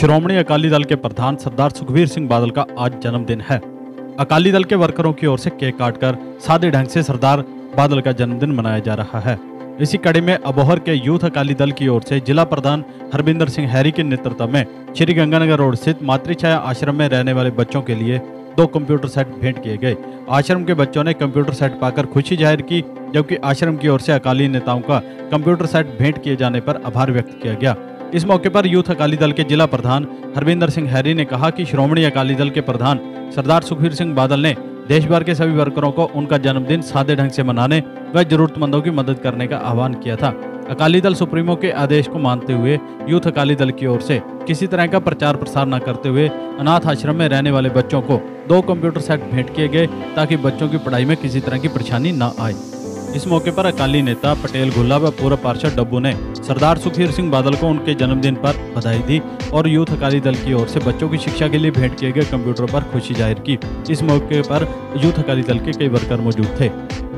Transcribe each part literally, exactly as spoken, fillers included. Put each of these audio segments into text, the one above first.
श्रोमणी अकाली दल के प्रधान सरदार सुखबीर सिंह बादल का आज जन्मदिन है। अकाली दल के वर्करों की ओर से केक काटकर सादे ढंग से सरदार बादल का जन्मदिन मनाया जा रहा है। इसी कड़ी में अबोहर के यूथ अकाली दल की ओर से जिला प्रधान हरविंदर सिंह हैरी के नेतृत्व में श्री गंगानगर रोड स्थित मातृछाया आश्रम में रहने वाले बच्चों के लिए दो कंप्यूटर सेट भेंट किए गए। आश्रम के बच्चों ने कंप्यूटर सेट पाकर खुशी जाहिर की, जबकि आश्रम की ओर से अकाली नेताओं का कंप्यूटर सेट भेंट किए जाने पर आभार व्यक्त किया गया। इस मौके पर यूथ अकाली दल के जिला प्रधान हरविंदर सिंह हैरी ने कहा कि श्रोमणी अकाली दल के प्रधान सरदार सुखबीर सिंह बादल ने देश भर के सभी वर्करों को उनका जन्मदिन सादे ढंग से मनाने व जरूरतमंदों की मदद करने का आह्वान किया था। अकाली दल सुप्रीमो के आदेश को मानते हुए यूथ अकाली दल की ओर से किसी तरह का प्रचार प्रसार न करते हुए अनाथ आश्रम में रहने वाले बच्चों को दो कंप्यूटर सेट भेंट किए गए ताकि बच्चों की पढ़ाई में किसी तरह की परेशानी न आए। इस मौके पर अकाली नेता पटेल गुल्ला व पूर्व पार्षद डब्बू ने सरदार सुखबीर सिंह बादल को उनके जन्मदिन पर बधाई दी और यूथ अकाली दल की ओर से बच्चों की शिक्षा के लिए भेंट किए गए कंप्यूटर पर खुशी जाहिर की। इस मौके पर यूथ अकाली दल के कई वर्कर मौजूद थे।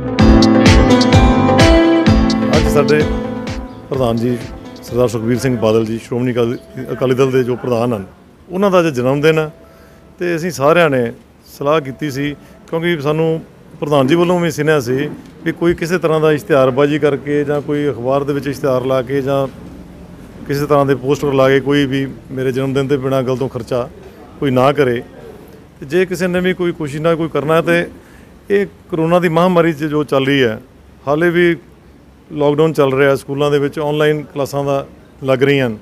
आज साडे प्रधान जी सरदार सुखबीर सिंह बादल जी श्रोमणी अकाली दल के जो प्रधान हैं उन्हों का अज जन्मदिन है, तो असीं सारिਆਂ ने सलाह की सी, क्योंकि सानू प्रधान जी वालों भी सुनिया सी भी कोई किसी तरह का इश्तिहारबाजी करके ਜਾਂ कोई अखबार के इश्तिहार ला के ਜਾਂ किसी तरह के पोस्टर ला के कोई भी मेरे जन्मदिन के बिना गल तो खर्चा कोई ना करे। तो जे किसी ने भी कोई कोशिश ना कोई करना है तो ये करोना की महामारी जो चल रही है, हाले भी लॉकडाउन चल रहा है, स्कूलों के ऑनलाइन क्लासां दा लग रही हैं,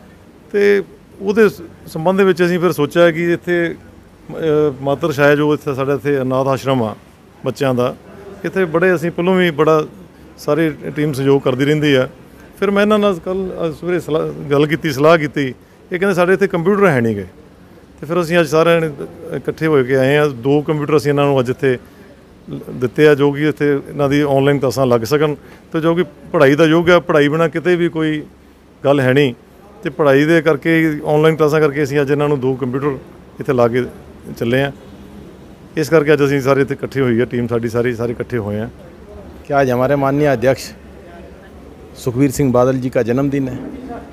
तो वो संबंध में असीं फिर सोचा कि इत्थे मातृछाया जो इत्थे साडे इत्थे अनाथ आश्रम आ बच्चों का, इत्थे बड़े असीं पहलों भी बड़ा सारी टीम सहयोग करती रहिंदी है। फिर मैं इन्हां नाल कल सवेरे सलाह गल की सलाह की, ये कहते साडे इत्थे कंप्यूटर है नहीं गए, तो फिर असीं अज सारे इकट्ठे हो के आए हैं। दो कंप्यूटर असीं इन्हां नूं अज इत्थे दिते आ जो कि इत्थे इन्हां दी ऑनलाइन क्लासां लग सकन, तो जो कि पढ़ाई का युग है, पढ़ाई बिना किते भी कोई गल है नहीं, तो पढ़ाई दे करके ऑनलाइन क्लासां करके असीं अज इन्हां नूं दो कंप्यूटर इत्थे ला के चले हैं। इस करके अज असीं सारे इत्थे इकट्ठे हुई है, टीम साडी सारी सारे इकट्ठे हुए हैं। क्या आज हमारे माननीय अध्यक्ष सुखबीर सिंह बादल जी का जन्मदिन है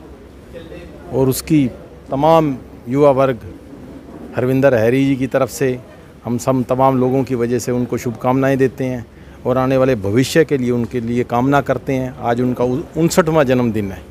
और उसकी तमाम युवा वर्ग हरविंदर हैरी जी की तरफ से हम सब तमाम लोगों की वजह से उनको शुभकामनाएं देते हैं और आने वाले भविष्य के लिए उनके लिए कामना करते हैं। आज उनका उनसठवां जन्मदिन है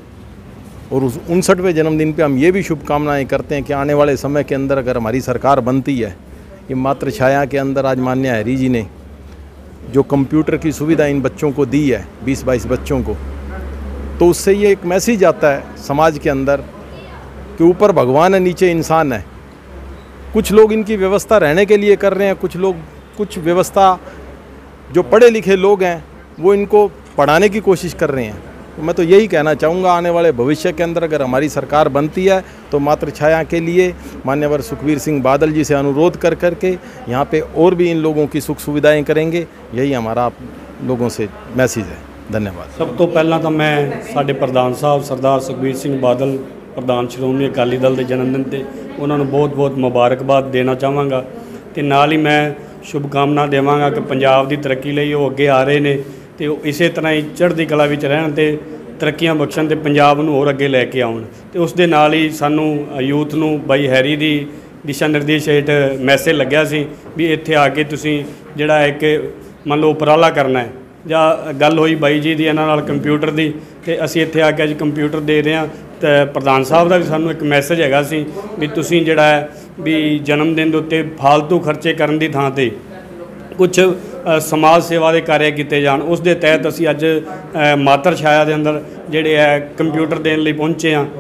और उस उनसठवें जन्मदिन पे हम ये भी शुभकामनाएं करते हैं कि आने वाले समय के अंदर अगर हमारी सरकार बनती है, कि मातृछाया के अंदर आज माननीय हैरी जी ने जो कंप्यूटर की सुविधा इन बच्चों को दी है, बीस बाईस बच्चों को, तो उससे ये एक मैसेज आता है समाज के अंदर कि ऊपर भगवान है, नीचे इंसान है। कुछ लोग इनकी व्यवस्था रहने के लिए कर रहे हैं, कुछ लोग कुछ व्यवस्था जो पढ़े लिखे लोग हैं वो इनको पढ़ाने की कोशिश कर रहे हैं। तो मैं तो यही कहना चाहूँगा, आने वाले भविष्य के अंदर अगर हमारी सरकार बनती है तो मातृछाया के लिए मान्यवर सुखबीर सिंह बादल जी से अनुरोध कर करके यहाँ पे और भी इन लोगों की सुख सुविधाएं करेंगे। यही हमारा आप लोगों से मैसेज है। धन्यवाद। सब तो पहला तो मैं साडे प्रधान साहब सरदार सुखबीर सिंह बादल प्रधान श्रोमणी अकाली दल के जन्मदिन ते उन्होंने बहुत बहुत मुबारकबाद देना चाहांगा, तो नाल ही मैं शुभकामना देवांगा कि पंजाब की तरक्की लई वो अगे आ रहे हैं, तो इस तरह ही चढ़ती कला विच रहन ते तरक्कियां बख्शण ते पंजाब नूं होर अगे लैके आउण। तो उस दे नाल ही सानू यूथ नूं बाई हैरी दी दिशा निर्देश हेठ मैसेज लग्या सी भी इत्थे आके तुसीं जिहड़ा एक मान लो उपराला करना है, जां गल होई बाई जी दी इन्हां नाल कंप्यूटर दी, ते असीं इत्थे आके अज कंप्यूटर दे रहे हां। तो प्रधान साहब का भी सानू एक मैसेज हैगा सी भी तुसीं जिहड़ा है भी जन्मदिन दे उत्ते फालतू खर्चे करन दी थां ते कुछ समाज सेवा के कार्य किए जान, उस दे तहत असी अज मातृछाया के अंदर जिहड़े है कंप्यूटर देने लई पहुंचे हाँ,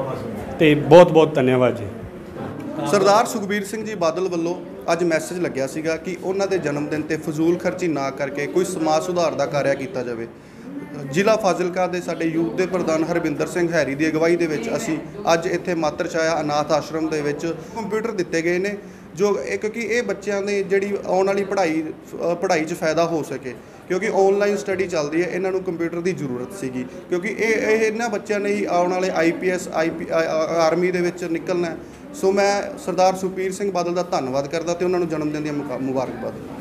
तो बहुत बहुत धन्यवाद जी। सरदार सुखबीर सिंह जी बादल वालों अज मैसेज लग्या सीगा कि उन्हां दे जन्मदिन ते फजूल खर्ची ना करके कोई समाज सुधार का कार्य किया जाए। जिला फाजिलका के साडे यूथ के प्रधान हरविंदर सिंह हैरी की अगवाई दे विच असी अज इत्थे मातृछाया अनाथ आश्रम दे विच कंप्यूटर दिते गए ने, जो क्योंकि ये बच्चों की जी आने वाली पढ़ाई पढ़ाई च फायदा हो सके, क्योंकि ऑनलाइन स्टडी चल रही है, इन्हों कंप्यूटर की जरूरत सीगी, क्योंकि ये इन्होंने बच्चों ने ही आने वाले I P S I P army दे विच निकलना है। सो मैं सरदार सुखबीर सिंह बादल का धन्यवाद करता तो उन्होंने जन्मदिन दी मुबारकबाद।